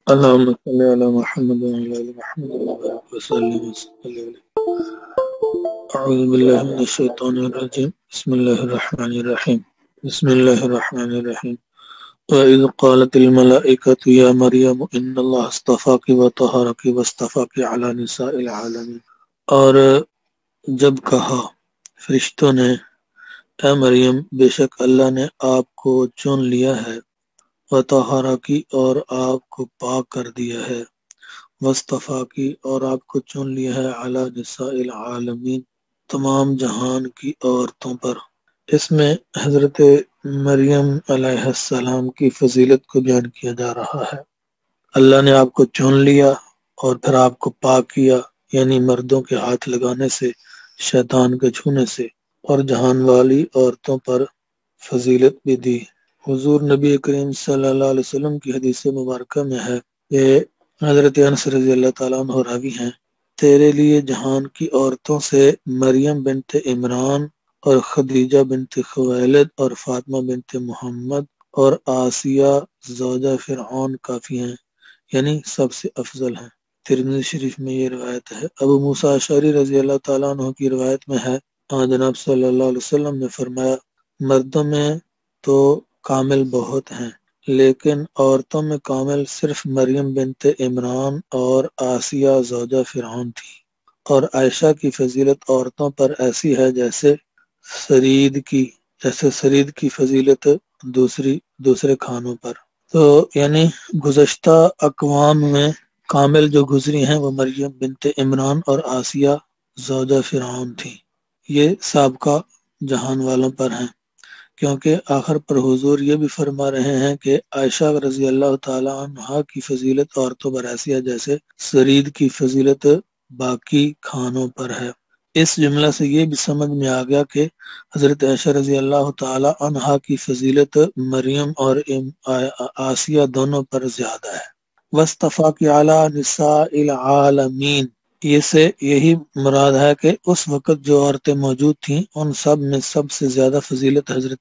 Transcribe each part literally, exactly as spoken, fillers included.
اللهم صل على محمد وعلى ال محمد وبارك وسلم وسلم. اعوذ بالله من الشيطان الرجيم. بسم الله الرحمن الرحيم. بسم الله الرحمن الرحيم. وإذ قالت الملائكة يا مريم إن الله اصطفاك وطهرك واصطفاك على نساء العالمين. اور جب کہا فرشتوں نے اے مریم بے شک اللہ نے آپ کو چن لیا ہے، وطہرکی اور آپ کو پاک کر دیا ہے، واصطفاکی اور آپ کو چن لیا ہے علی نساء العالمین تمام جہان کی عورتوں پر۔ اس میں حضرت مریم علیہ السلام کی فضیلت کو بیان کیا جا رہا ہے۔ اللہ نے آپ کو چن لیا اور پھر آپ کو پاک کیا، یعنی مردوں کے ہاتھ لگانے سے، شیطان کے چھونے سے، اور جہان والی عورتوں پر فضیلت بھی دی۔ حضور نبی کریم صلی اللہ علیہ وسلم کی حدیث مبارکہ میں ہے کہ حضرت انس رضی اللہ تعالیٰ عنہ راوی ہیں، تیرے لیے جہان کی عورتوں سے مریم بنت عمران اور خدیجہ بنت خویلد اور فاطمہ بنت محمد اور آسیہ زوجہ فرعون کافی ہیں، یعنی سب سے افضل ہیں۔ ترمذی شریف میں یہ روایت ہے۔ ابو موسیٰ اشعری رضی اللہ تعالیٰ عنہ کی روایت میں ہے، آن جناب صلی اللہ علیہ وسلم نے فرمایا، مردوں میں تو کامل بہت ہیں، لیکن عورتوں میں کامل صرف مریم بنت عمران اور آسیہ زوجہ فرعون تھی، اور عائشہ کی فضیلت عورتوں پر ایسی ہے جیسے سرید کی جیسے سرید کی فضیلت دوسری دوسرے کھانوں پر۔ تو یعنی گزشتہ اقوام میں کامل جو گزری ہیں وہ مریم بنت عمران اور آسیہ زوجہ فرعون تھی۔ یہ سابقہ جہان والوں پر ہیں، کیونکہ آخر پر حضور یہ بھی فرما رہے ہیں کہ عائشہ رضی اللہ تعالی عنہا کی فضیلت عورتوں پر ایسی ہے جیسے سرید کی فضیلت باقی کھانوں پر ہے۔ اس جملہ سے یہ بھی سمجھ میں آ گیا کہ حضرت عائشہ رضی اللہ تعالی عنہا کی فضیلت مریم اور آسیہ دونوں پر زیادہ ہے۔ واصطفاک علی نساء العالمین، یہ سے یہی مراد ہے کہ اس وقت جو عورتیں موجود تھیں ان سب میں سب سے زیادہ فضیلت حضرت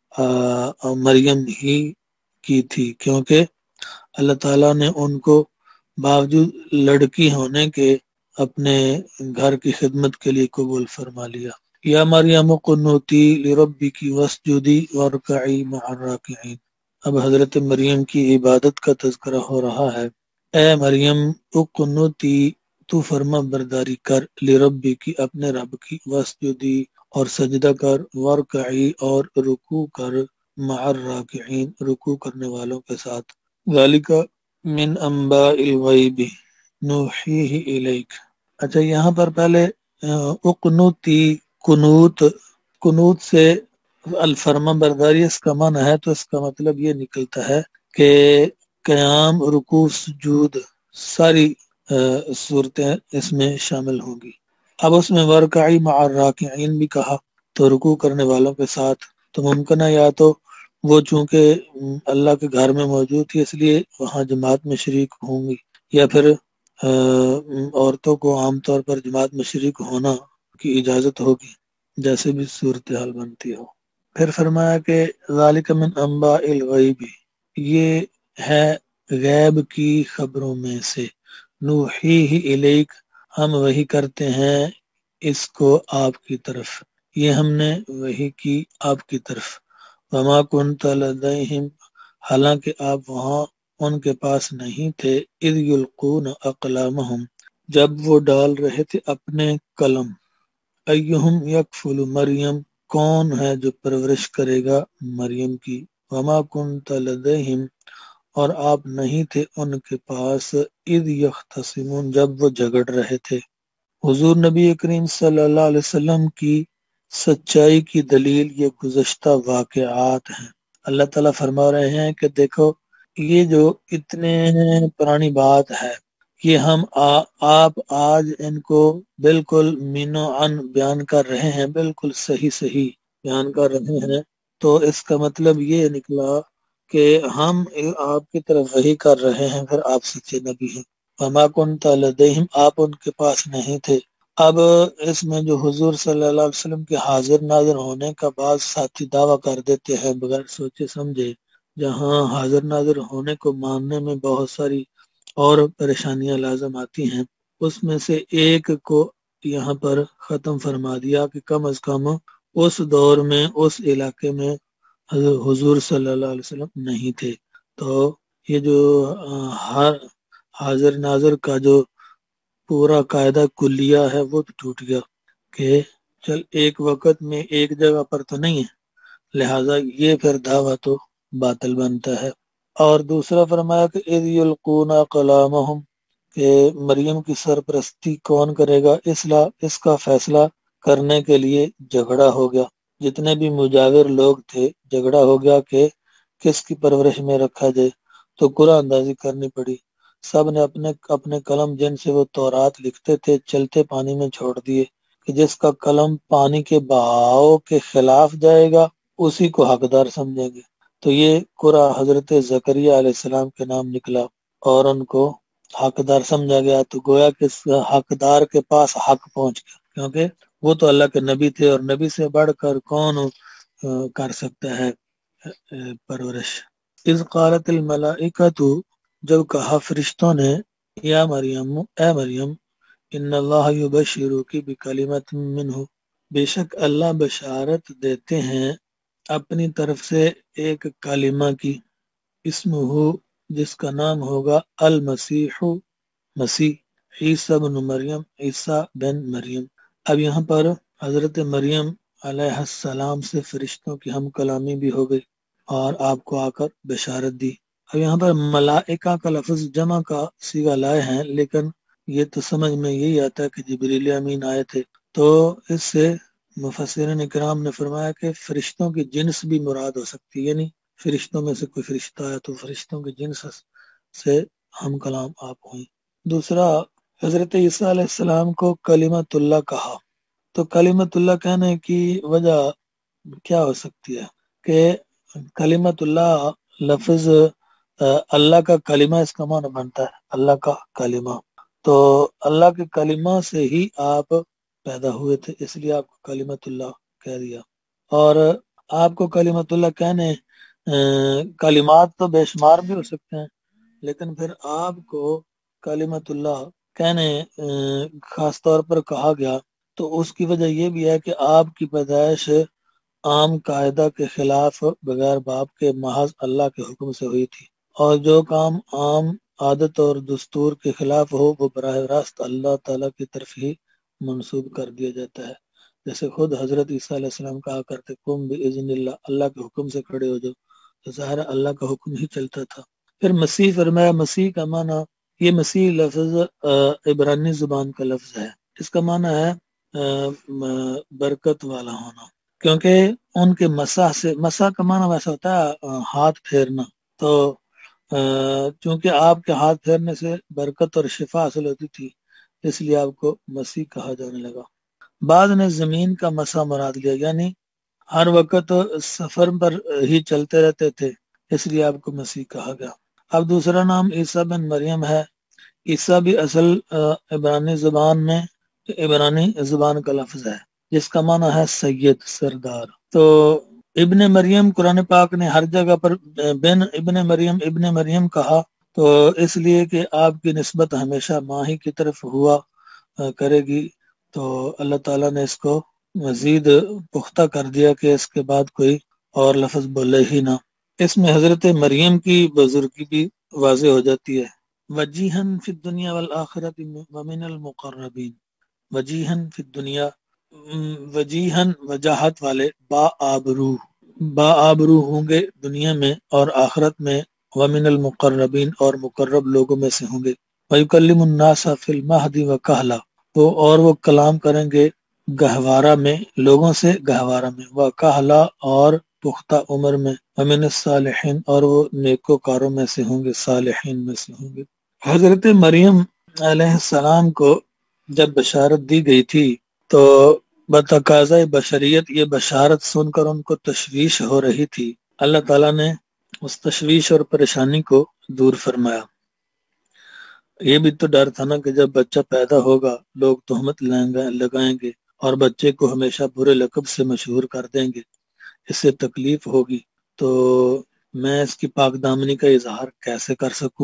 مریم ہی کی تھی، کیونکہ اللہ تعالیٰ نے ان کو باوجود لڑکی ہونے کے اپنے گھر کی خدمت کے لیے قبول فرما لیا۔ یا مریم قنوتی لربک واسجدی وارکعی مع الراکعین۔ اب حضرت مریم کی عبادت کا تذکرہ ہو رہا ہے۔ اے مریم اقنوتی، تو فرما برداری کر، لربی کی اپنے رب کی، واسجدی اور سجدہ کر، ورکعی اور رکوع کر، مع الراکعین رکوع کرنے والوں کے ساتھ۔ ذالک من انباء الغیب نوحیہ الیک۔ اچھا، یہاں پر پہلے اقنوتی، قنوت قنوت سے الفرما برداری اس کا معنی ہے، تو اس کا مطلب یہ نکلتا ہے کہ قیام، رکوع، سجود، ساری صورتیں اس میں شامل ہوں گی۔ اب اس میں ورکعی مع الراکعین بھی کہا تو رکوع کرنے والوں کے ساتھ، تو ممکن ہے یا تو وہ چونکہ اللہ کے گھر میں موجود تھی اس لیے وہاں جماعت میں شریک ہوں گی، یا پھر عورتوں کو عام طور پر جماعت میں شریک ہونا کی اجازت ہوگی، جیسے بھی صورتحال بنتی ہو۔ پھر فرمایا کہ ذالک من انباء الغیب، یہ ہے غیب کی خبروں میں سے، نوحیہ الیک، ہم وحی کرتے ہیں اس کو آپ کی طرف، یہ ہم نے وحی کی آپ کی طرف۔ وما کنت لدیہم، حالانکہ آپ وہاں ان کے پاس نہیں تھے، اذ یلقون اقلامہم، جب وہ ڈال رہے تھے اپنے قلم، ایہم یکفل مریم، کون ہے جو پرورش کرے گا مریم کی، وما کنت لدیہم، اور آپ نہیں تھے ان کے پاس، اذ یختصمون، جب وہ جھگڑ رہے تھے۔ حضور نبی کریم صلی اللہ علیہ وسلم کی سچائی کی دلیل یہ گزشتہ واقعات ہیں۔ اللہ تعالیٰ فرما رہے ہیں کہ دیکھو یہ جو اتنے پرانی بات ہے، یہ ہم آ, آپ آج ان کو بالکل مینو عن بیان کر رہے ہیں، بالکل صحیح صحیح بیان کر رہے ہیں، تو اس کا مطلب یہ نکلا کہ ہم آپ کی طرف وحی کر رہے ہیں، پھر آپ سچے نبی ہیں۔ وما کنت لدیہم، آپ ان کے پاس نہیں تھے۔ اب اس میں جو حضور صلی اللہ علیہ وسلم کے حاضر ناظر ہونے کا بعض ساتھی دعویٰ کر دیتے ہیں بغیر سوچے سمجھے، جہاں حاضر ناظر ہونے کو ماننے میں بہت ساری اور پریشانیاں لازم آتی ہیں، اس میں سے ایک کو یہاں پر ختم فرما دیا کہ کم از کم اس دور میں اس علاقے میں حضور صلی اللہ علیہ وسلم نہیں تھے۔ تو یہ جو ہر حاضر ناظر کا جو پورا قاعدہ کلیہ ہے وہ تو ٹوٹ گیا کہ چل ایک وقت میں ایک جگہ پر تو نہیں ہے، لہذا یہ پھر دعویٰ تو باطل بنتا ہے۔ اور دوسرا فرمایا کہ اذ یلقون اقلامہم، کہ مریم کی سرپرستی کون کرے گا، اس کا فیصلہ کرنے کے لیے جھگڑا ہو گیا، جتنے بھی مجاور لوگ تھے جھگڑا ہو گیا کہ کس کی پرورش میں رکھا جائے، تو قرآن اندازی کرنی پڑی۔ سب نے اپنے اپنے قلم جن سے وہ تورات لکھتے تھے چلتے پانی میں چھوڑ دیے کہ جس کا قلم پانی کے بہاؤ کے خلاف جائے گا اسی کو حقدار سمجھیں گے۔ تو یہ قرآن حضرت زکریا علیہ السلام کے نام نکلا اور ان کو حقدار سمجھا گیا، تو گویا کہ حقدار کے پاس حق پہنچ گیا، کیونکہ وہ تو اللہ کے نبی تھے اور نبی سے بڑھ کر کون کر سکتا ہے پرورش۔ اذ قالت الملائکۃ، جب کہا فرشتوں نے، یا مریم، اے مریم، ان اللہ یبشرک بکلمۃ منہ، بے شک اللہ بشارت دیتے ہیں اپنی طرف سے ایک کلمہ کی، اسمہ، جس کا نام ہوگا المسیح، مسیح، عیسیٰ بن مریم، عیسیٰ بن مریم۔ اب یہاں پر حضرت مریم علیہ السلام سے فرشتوں کی ہم کلامی بھی ہو گئی اور آپ کو آ کر بشارت دی۔ اب یہاں پر ملائکہ کا لفظ جمع کا صیغہ لائے ہیں، لیکن یہ تو سمجھ میں یہی آتا ہے کہ جبریل امین آئے تھے، تو اس سے مفسرین کرام نے فرمایا کہ فرشتوں کی جنس بھی مراد ہو سکتی ہے، یعنی فرشتوں میں سے کوئی فرشتہ آیا تو فرشتوں کے جنس سے ہم کلام آپ ہوئیں۔ دوسرا، حضرت عیسیٰ علیہ السلام کو کلمۃ اللہ کہا، تو کلمۃ اللہ کہنے کی وجہ کیا ہو سکتی ہے کہ کلمۃ اللہ لفظ اللہ کا کلمہ، اس کا معنی بنتا ہے اللہ کا کلمہ، تو اللہ کے کلمہ سے ہی آپ پیدا ہوئے تھے، اس لیے آپ کو کلمۃ اللہ کہہ دیا۔ اور آپ کو کلمۃ اللہ کہنے، کلمات تو بے شمار بھی ہو سکتے ہیں، لیکن پھر آپ کو کلمۃ اللہ کہنے خاص طور پر کہا گیا، تو اس کی وجہ یہ بھی ہے کہ آپ کی پیدائش عام قاعدہ کے خلاف بغیر باپ کے محض اللہ کے حکم سے ہوئی تھی، اور جو کام عام عادت اور دستور کے خلاف ہو وہ براہ راست اللہ تعالیٰ کی طرف ہی منسوب کر دیا جاتا ہے۔ جیسے خود حضرت عیسیٰ علیہ السلام کہا کرتے قم باذن اللہ، اللہ کے حکم سے کھڑے ہو جاؤ، تو ظاہر اللہ کا حکم ہی چلتا تھا۔ پھر مسیح فرمایا، مسیح کا معنی، یہ مسیح لفظ عبرانی زبان کا لفظ ہے، اس کا معنی ہے برکت والا ہونا، کیونکہ ان کے مسح سے، مسح کا معنی ویسا ہوتا ہے ہاتھ پھیرنا، تو چونکہ آپ کے ہاتھ پھیرنے سے برکت اور شفا حاصل ہوتی تھی، اس لیے آپ کو مسیح کہا جانے لگا۔ بعض نے زمین کا مسح مراد لیا، یعنی ہر وقت سفر پر ہی چلتے رہتے تھے، اس لیے آپ کو مسیح کہا گیا۔ اب دوسرا نام عیسیٰ بن مریم ہے۔ عیسیٰ بھی اصل عبرانی زبان میں عبرانی زبان کا لفظ ہے، جس کا معنی ہے سید، سردار۔ تو ابن مریم قرآن پاک نے ہر جگہ پر بن ابن مریم ابن مریم کہا، تو اس لیے کہ آپ کی نسبت ہمیشہ ماں ہی کی طرف ہوا کرے گی، تو اللہ تعالیٰ نے اس کو مزید پختہ کر دیا کہ اس کے بعد کوئی اور لفظ بولے ہی نہ۔ اس میں حضرت مریم کی بزرگی بھی واضح ہو جاتی ہے۔ وجیہن فی الدنیا والآخرت ومن المقربین، وجیہن فی الدنیا، وجیہن وجاہت والے، با آبرو، با آبرو ہوں گے دنیا میں اور آخرت میں، ومن المقربین، اور مقرب لوگوں میں سے ہوں گے۔ ویکلم الناس فی المہد وکہلا، وہ اور وہ کلام کریں گے گہوارہ میں، لوگوں سے گہوارہ میں، وکہلا، اور پختہ عمر میں، ومن الصالحین، اور وہ نیکوکاروں میں سے ہوں گے، صالحین میں سے ہوں گے۔ حضرت مریم علیہ السلام کو جب بشارت دی گئی تھی تو بتقاضۂ بشریت یہ بشارت سن کر ان کو تشویش ہو رہی تھی، اللہ تعالیٰ نے اس تشویش اور پریشانی کو دور فرمایا۔ یہ بھی تو ڈر تھا نا کہ جب بچہ پیدا ہوگا لوگ تہمت لگائیں گے اور بچے کو ہمیشہ برے لقب سے مشہور کر دیں گے، اس سے تکلیف ہوگی، تو میں اس کی پاک دامنی کا اظہار کیسے کر سکوں گی،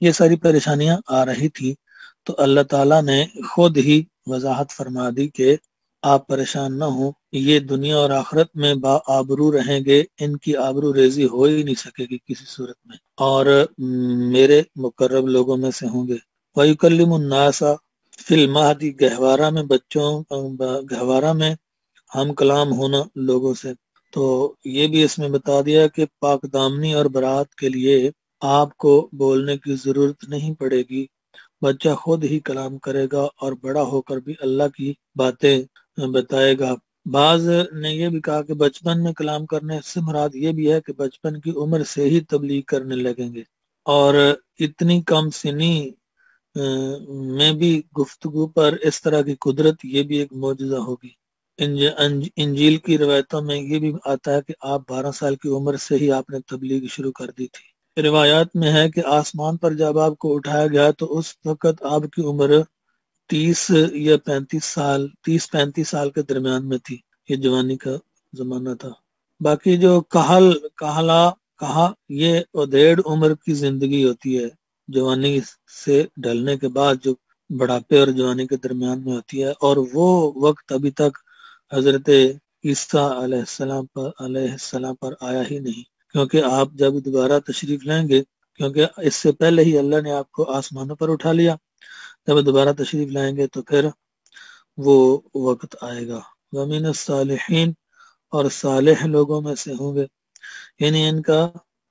یہ ساری پریشانیاں آ رہی تھی تو اللہ تعالیٰ نے خود ہی وضاحت فرما دی کہ آپ پریشان نہ ہوں، یہ دنیا اور آخرت میں با آبرو رہیں گے، ان کی آبرو ریزی ہو ہی نہیں سکے گی کسی صورت میں، اور میرے مقرب لوگوں میں سے ہوں گے۔ وَيُكَلِّمُ النَّاسَ فِي الْمَهْدِ، گہوارہ میں بچوں گہوارہ میں ہم کلام ہونا لوگوں سے۔ تو یہ بھی اس میں بتا دیا کہ پاک دامنی اور برات کے لیے آپ کو بولنے کی ضرورت نہیں پڑے گی، بچہ خود ہی کلام کرے گا اور بڑا ہو کر بھی اللہ کی باتیں بتائے گا۔ بعض نے یہ بھی کہا کہ بچپن میں کلام کرنے سے مراد یہ بھی ہے کہ بچپن کی عمر سے ہی تبلیغ کرنے لگیں گے، اور اتنی کم سنی میں بھی گفتگو پر اس طرح کی قدرت، یہ بھی ایک معجزہ ہوگی۔ انجیل کی روایتوں میں یہ بھی آتا ہے کہ آپ بارہ سال کی عمر سے ہی آپ نے تبلیغ شروع کر دی تھی۔ روایات میں ہے کہ آسمان پر جب آپ کو اٹھایا گیا تو اس وقت آپ کی عمر تیس یا پینتیس سال تیس پینتیس سال کے درمیان میں تھی، یہ جوانی کا زمانہ تھا۔ باقی جو کہل کہلا کہا، یہ ادھیڑ عمر کی زندگی ہوتی ہے، جوانی سے ڈھلنے کے بعد جو بڑھاپے اور جوانی کے درمیان میں ہوتی ہے، اور وہ وقت ابھی تک حضرت عیسیٰ علیہ السلام پر علیہ السلام پر آیا ہی نہیں، کیونکہ آپ جب دوبارہ تشریف لیں گے، کیونکہ اس سے پہلے ہی اللہ نے آپ کو آسمانوں پر اٹھا لیا، جب دوبارہ تشریف لائیں گے تو پھر وہ وقت آئے گا۔ وَمِنَ الصَّالِحِينَ، اور صالح لوگوں میں سے ہوں گے، یعنی ان کا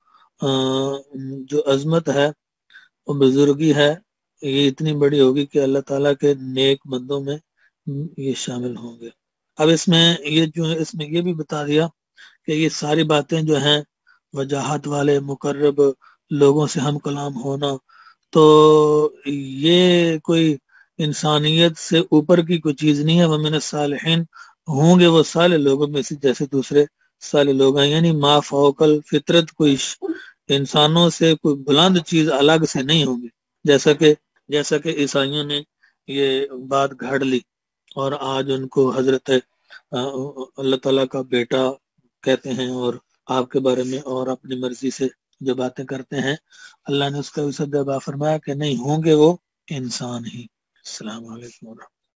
جو عظمت ہے، وہ بزرگی ہے، یہ اتنی بڑی ہوگی کہ اللہ تعالیٰ کے نیک بندوں میں یہ شامل ہوں گے۔ اب اس میں یہ جو ہے، اس میں یہ بھی بتا دیا کہ یہ ساری باتیں جو ہیں، وجاہت والے مقرب لوگوں سے ہم کلام ہونا، تو یہ کوئی انسانیت سے اوپر کی کوئی چیز نہیں ہے۔ وَمِنَ الصَّالِحِينَ، ہوں گے وہ صالح لوگوں میں سے جیسے دوسرے صالح لوگ ہیں، یعنی ما فوق الفطرت، کوئی انسانوں سے کوئی بلند چیز الگ سے نہیں ہوں گے، جیسا کہ جیسا کہ عیسائیوں نے یہ بات گھڑ لی اور آج ان کو حضرت اللہ تعالیٰ کا بیٹا کہتے ہیں، اور آپ کے بارے میں اور اپنی مرضی سے جو باتیں کرتے ہیں، اللہ نے اس کا بھی جواب فرمایا کہ نہیں، ہوں گے وہ انسان ہی۔ السلام علیکم ورحمۃ اللہ۔